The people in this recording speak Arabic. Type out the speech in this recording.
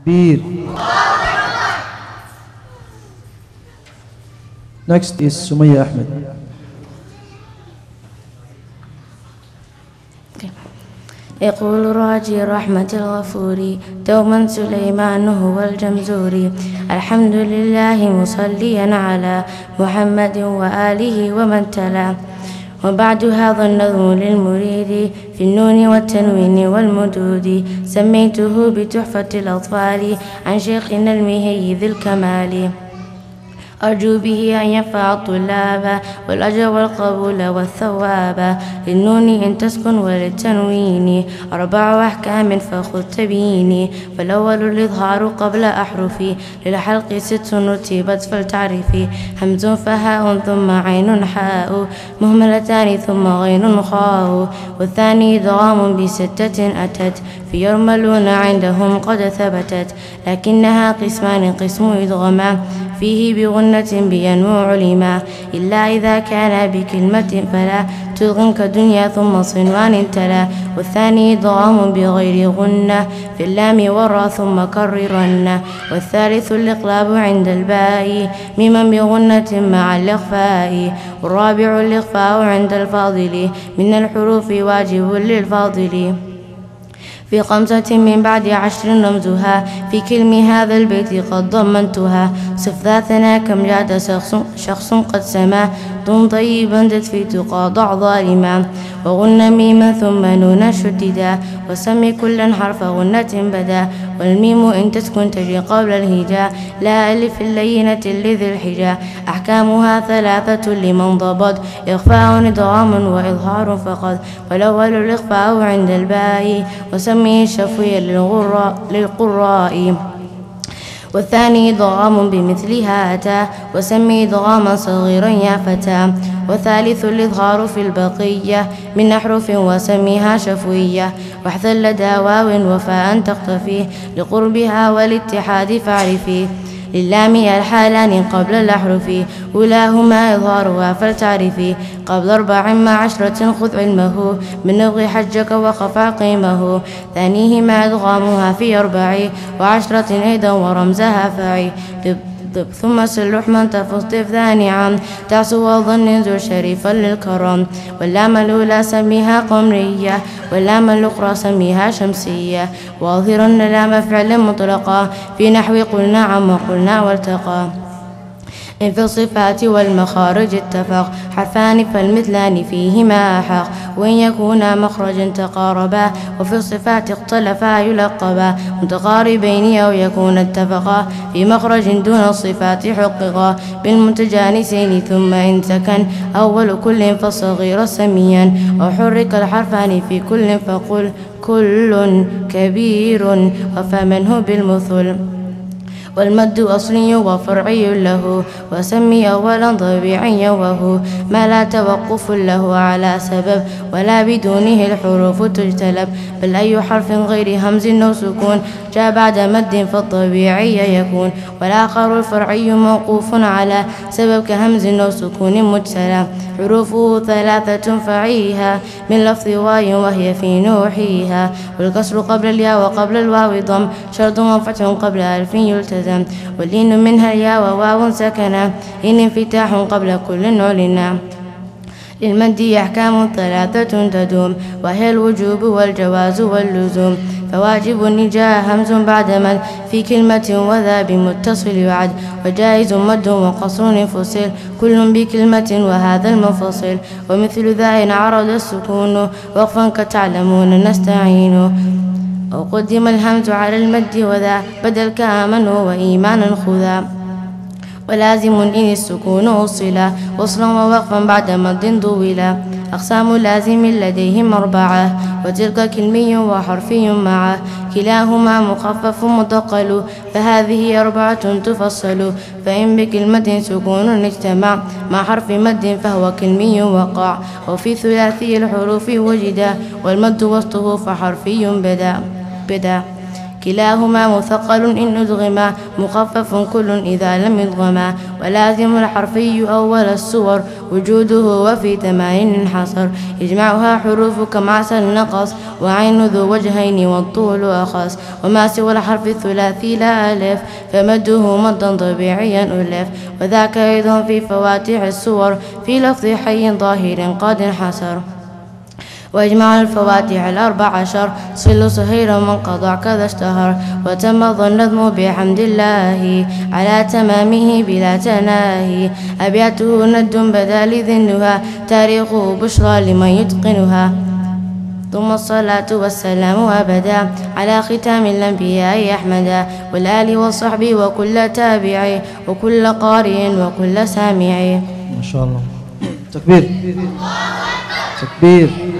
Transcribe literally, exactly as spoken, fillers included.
تكبير. Next is Sumaya Ahmed. يقول راجي رحمة الغفور دوما سليمان هو الجمزوري الحمد لله مصليا على محمد وآله ومن تلا. وبعد هذا النظم للمريد في النون والتنوين والمدود سميته بتحفة الأطفال عن شيخنا المهي ذي الكمال أرجو به أن ينفع الطلاب والأجر والقبول والثواب. للنون إن تسكن وللتنوين أربع أحكام فخذ تبيني فالأول الإظهار قبل أحرفي للحلق ست رتبت فلتعرفي همز فهاء ثم عين حاء مهملتان ثم غين خاء والثاني إدغام بستة أتت في يرملون عندهم قد ثبتت لكنها قسمان قسم إدغما فيه بغنة بينمو علما إلا إذا كان بكلمة فلا تدغم كدنيا ثم صنوان تلا. والثاني ضغام بغير غنة في اللام والراء ثم كررن. والثالث الإقلاب عند الباء ميما بغنة مع الإخفاء. والرابع الإخفاء عند الفاضل من الحروف واجب للفاضل في خمسة من بعد عشر رمزها في كلم هذا البيت قد ضمنتها. صف ذاتنا كم جاد شخص, شخص قد سما ضم طيبا تدفي تقاضع ظالما وغن ميما ثم نون شددا وسمي كلا حرف غنة بدا. والميم إن تسكن تجي قبل الهجاء لا ألف اللينة لذي الحجاء أحكامها ثلاثة لمن ضبط إخفاء إدغام وإظهار فقط. والأول الإخفاء عند الباء وسميه شفويا للقراء. والثاني ضغام بمثلها أتى وسمي ضغاما صغيرا يا فتى. والثالث الإظهار في البقية من أحرف وسميها شفوية واحذر لدى واو وفاء تقتفي لقربها والاتحاد فاعرفي. للام الحالان قبل الأحرف أولاهما إظهارها فلتعرفي قبل أربع مع عشرة خذ علمه من نبغ حجك وخف عقيمه. ثانيهما إدغامها في أربع وعشرة أيضا ورمزها فاعي ثم سلح من تفصل ثاني عام تعسو وظن ذو شريفا للكرم. واللام الأولى سميها قمرية واللام الأخرى سميها شمسية واظهر اللام فعل مطلقا في نحو قلنا عم وقلنا والتقى. إن في الصفات والمخارج اتفق حرفان فالمثلان فيهما أحق وإن يكونا مخرجا تقاربا وفي الصفات اختلفا يلقبا متقاربين أو يكون اتفقا في مخرج دون الصفات حققا بالمتجانسين. ثم إن سكن أول كل فالصغير سميا وحرك الحرفان في كل فقل كل كبير وفمنه بالمثل. والمد أصلي وفرعي له وسمي أولا طبيعيا وهو ما لا توقف له على سبب ولا بدونه الحروف تجتلب بل أي حرف غير همز أو سكون جاء بعد مد فالطبيعي يكون. والآخر الفرعي موقوف على سبب كهمز أو سكون مجتلى حروفه ثلاثة فعيها من لفظ واي وهي في نوحيها. والكسر قبل الياء وقبل الواو ضم شرط وفتح قبل ألف يلتزم. واللين منها الياء وواو سكنا إن انفتاح قبل كل علنا. للمد أحكام ثلاثة تدوم وهي الوجوب والجواز واللزوم. فواجب نجاء همز بعد مد في كلمة وذا بمتصل يعد وجائز مد وقصر انفصل كل بكلمة وهذا المنفصل. ومثل ذا إن عرض السكون وقفا كتعلمون نستعين أو قدم الهمز على المد وذا بدل كامن وإيمانا خذا. ولازم إن السكون وصلا وصلا ووقفا بعد مد طويلا. أقسام لازم لديهم أربعة وتلك كلمي وحرفي معه كلاهما مخفف مثقل فهذه أربعة تفصل. فإن بكلمة سكون اجتمع مع حرف مد فهو كلمي وقع. وفي ثلاثي الحروف وجدا والمد وسطه فحرفي بدا بدا كلاهما مثقل إن أدغما مخفف كل إذا لم يدغما ولازم الحرفي أول السور وجوده وفي ثمان انحصر يجمعها حروف كما عسل نقص وعين ذو وجهين والطول أخص وما سوى الحرف الثلاثي لا ألف فمده مدا طبيعيا ألف وذاك أيضا في فواتح السور في لفظ حي ظاهر قد انحصر واجمع الفواتح الأربع عشر صل صهيرا من قضع كذا اشتهر وتم النظم بحمد الله على تمامه بلا تناهي أبياته ند بدا لذنها تاريخه بشرى لمن يتقنها ثم الصلاة والسلام أبدا على ختام الأنبياء أحمدا والآل والصحب وكل تابعي وكل قارئ وكل سامع. ما شاء الله. تكبير تكبير.